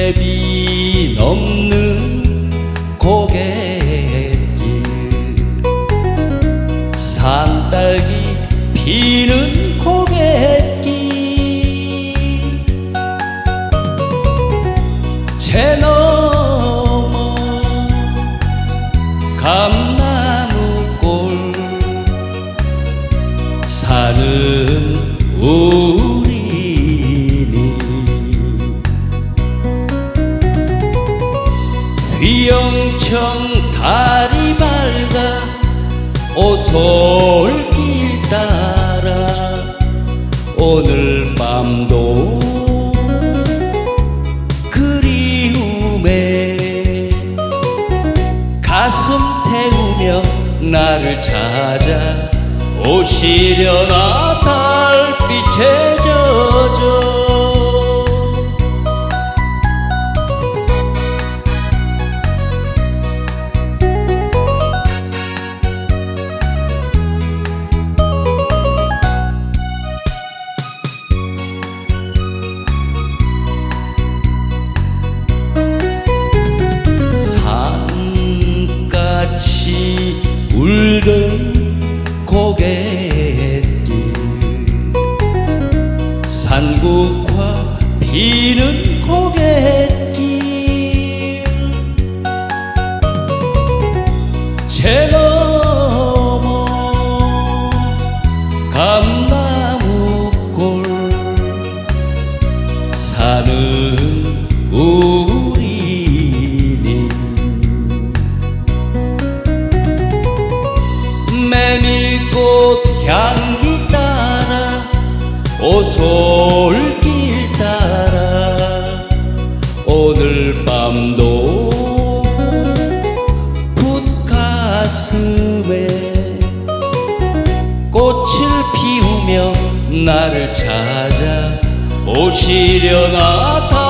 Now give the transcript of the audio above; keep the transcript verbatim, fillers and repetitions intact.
제비 넘는 고갯길 산딸기 피는 고갯길 제 너머 감나무골 사는 우리니 휘영청 다리 밝아 오솔길 따라 오늘 밤도 그리움에 가슴 태우며 나를 찾아 오시려나 달빛에 젖어 산같이 울던 고갯길 산국화 피는 고갯길 제 너머 감나무골 사는 우리니 메밀꽃 향기 따라 오솔길 따라 오늘 밤도 붓가슴에 꽃을 피우며 나를 찾아 오시려나